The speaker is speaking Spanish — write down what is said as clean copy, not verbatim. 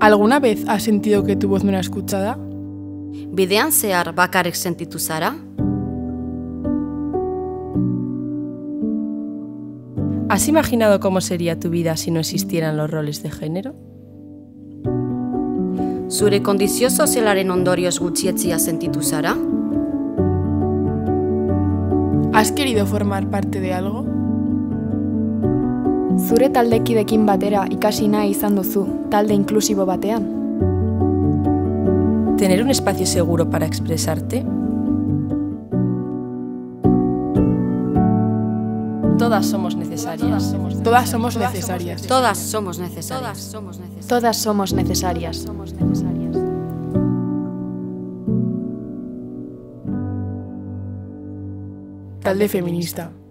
¿Alguna vez has sentido que tu voz no era escuchada? Bidean zehar bakarrik sentitu zara? ¿Has imaginado cómo sería tu vida si no existieran los roles de género? Zure kondizio sozialaren ondorioz gutxietsia sentitu zara? ¿Has querido formar parte de algo? Zure taldekidekin batera ikasi nahi izan duzu, talde inklusibo batean? ¿Tener un espacio seguro para expresarte? Todas somos necesarias. Todas somos necesarias. Todas somos necesarias. Todas somos necesarias. Talde feminista.